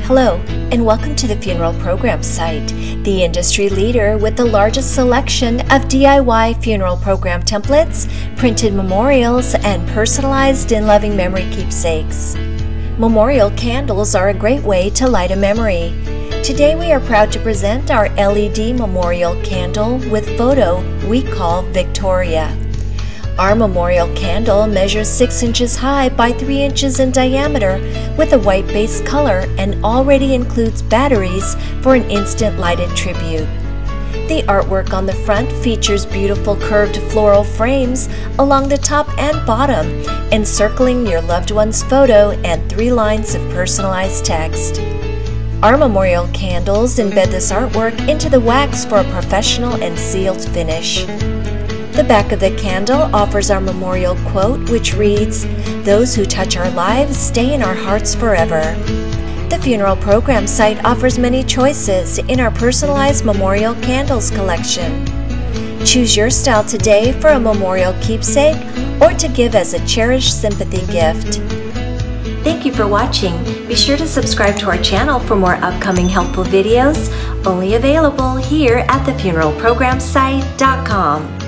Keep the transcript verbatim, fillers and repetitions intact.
Hello, and welcome to the Funeral Program site, the industry leader with the largest selection of D I Y funeral program templates, printed memorials, and personalized in loving memory keepsakes. Memorial candles are a great way to light a memory. Today we are proud to present our L E D memorial candle with photo we call Victoria. Our memorial candle measures six inches high by three inches in diameter with a white base color and already includes batteries for an instant lighted tribute. The artwork on the front features beautiful curved floral frames along the top and bottom, encircling your loved one's photo and three lines of personalized text. Our memorial candles embed this artwork into the wax for a professional and sealed finish. The back of the candle offers our memorial quote, which reads, "Those who touch our lives stay in our hearts forever." The Funeral Program site offers many choices in our personalized memorial candles collection. Choose your style today for a memorial keepsake or to give as a cherished sympathy gift. Thank you for watching. Be sure to subscribe to our channel for more upcoming helpful videos, only available here at the funeral program site dot com.